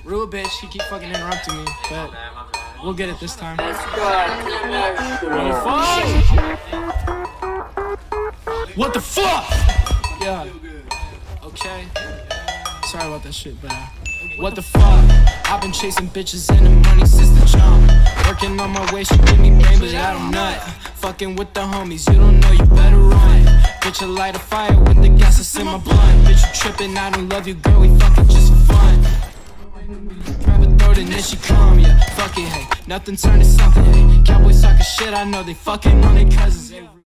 Rude bitch, he keep fucking interrupting me, but we'll get it this time. What the fuck? Yeah. Okay. Sorry about that shit, but what the fuck? I've been chasing bitches and the money since the jump. Working on my way, she give me brain, but I don't nut. Fucking with the homies, you don't know, you better run. Bitch, I light a fire with the gas that's in my blunt. Bitch, you tripping, I don't love you, girl, we fucking just for fun. Grab a throat and then she come, yeah. Fuck it, hey, nothing turned to something, hey. Cowboys talking shit, I know they fucking on their cousins.